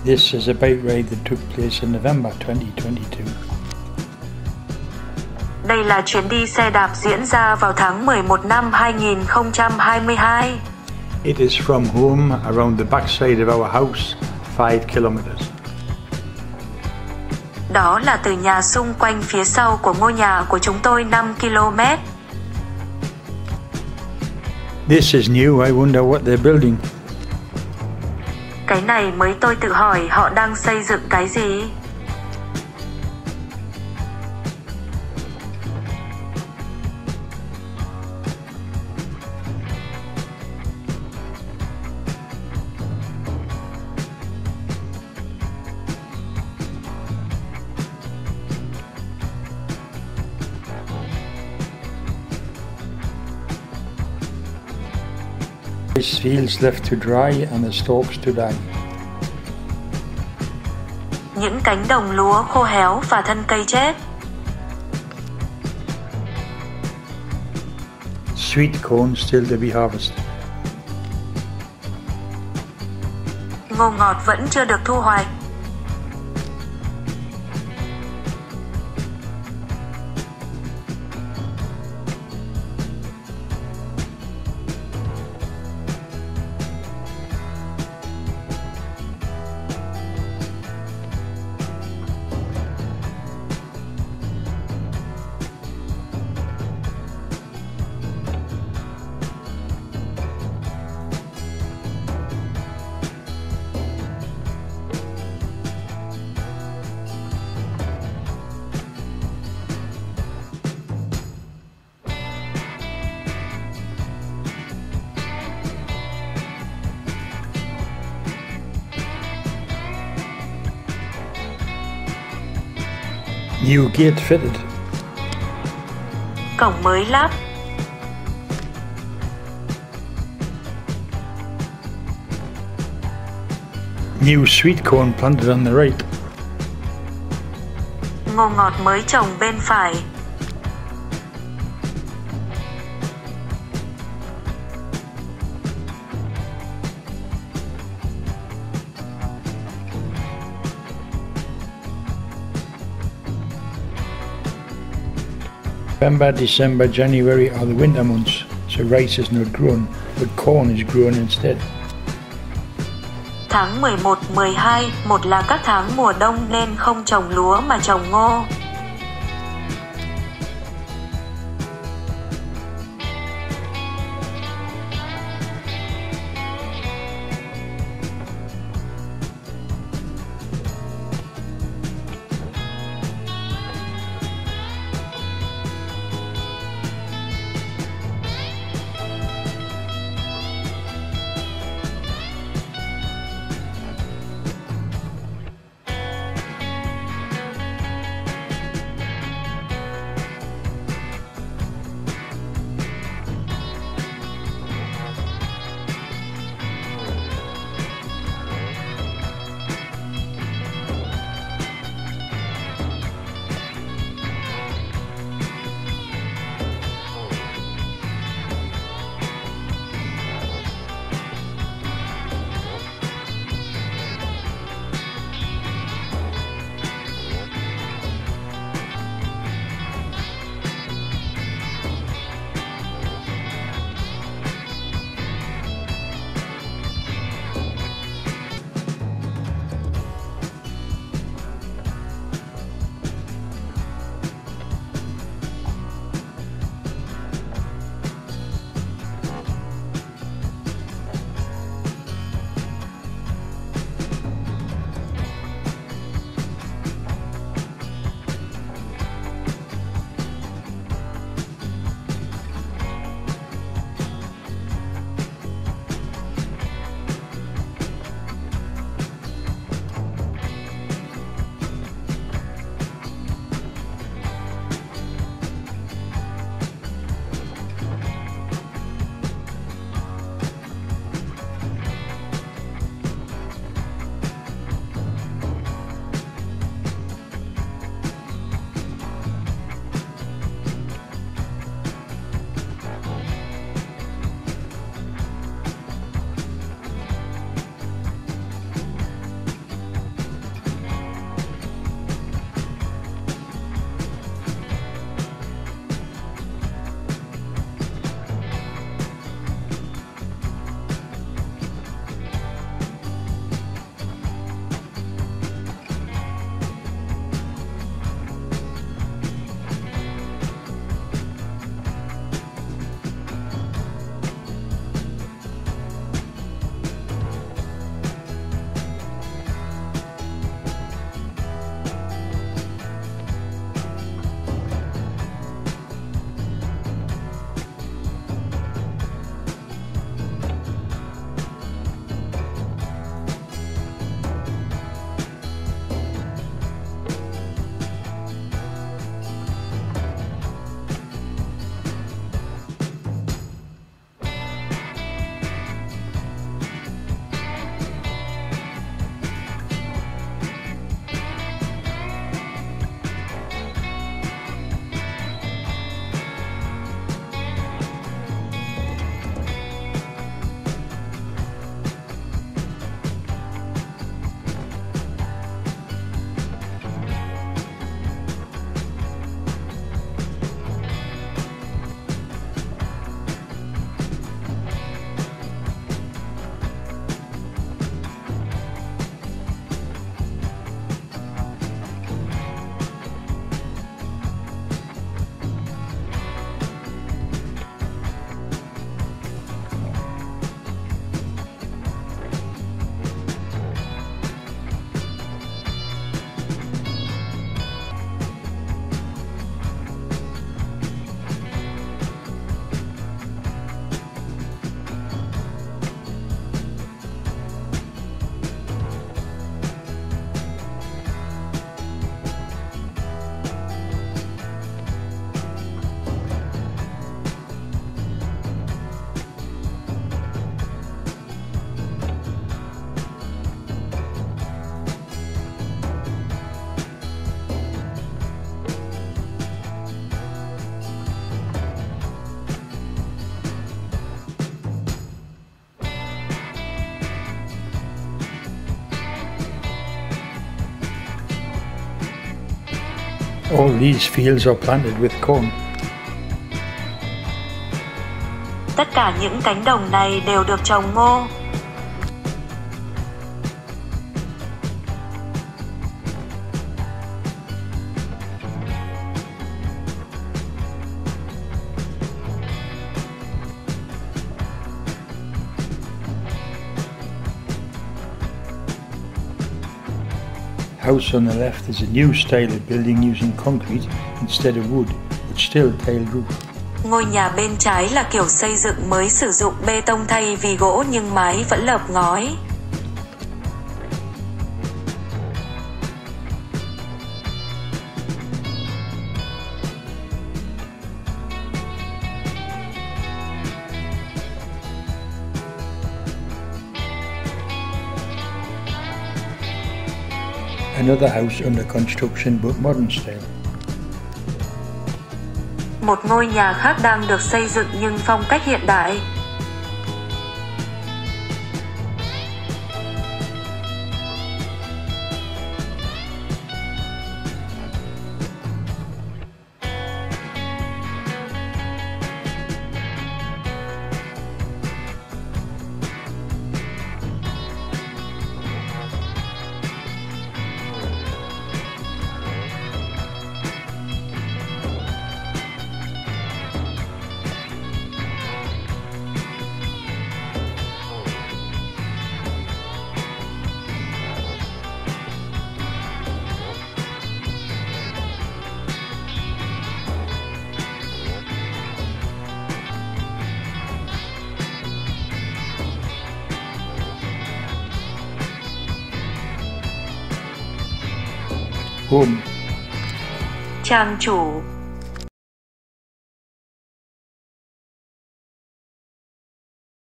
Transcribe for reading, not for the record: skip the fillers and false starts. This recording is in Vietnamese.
This is a bike ride that took place in November 2022. Đây là chuyến đi xe đạp diễn ra vào tháng 11 năm 2022. It is from home around the backside of our house, 5 kilometers. Đó là từ nhà xung quanh phía sau của ngôi nhà của chúng tôi 5 km. This is new, I wonder what they're building. Cái này mới tôi tự hỏi họ đang xây dựng cái gì? Rice fields left to dry and the stalks to die. Những cánh đồng lúa khô héo và thân cây chết. Sweet corn still to be harvested. Ngô ngọt vẫn chưa được thu hoạch. New gate fitted. Cổng mới lắp. New sweet corn planted on the right. Ngô ngọt mới trồng bên phải. November, December, January are the winter months, so rice is not grown, but corn is grown instead. Tháng 11, 12, một là các tháng mùa đông nên không trồng lúa mà trồng ngô. All these fields are planted with corn. Tất cả những cánh đồng này đều được trồng ngô. House on the left is a new style of building using concrete instead of wood, but still tiled roof. Ngôi nhà bên trái là kiểu xây dựng mới sử dụng bê tông thay vì gỗ nhưng mái vẫn lợp ngói. Another house under construction but modern style. Một ngôi nhà khác đang được xây dựng nhưng phong cách hiện đại. Home. Trang chủ.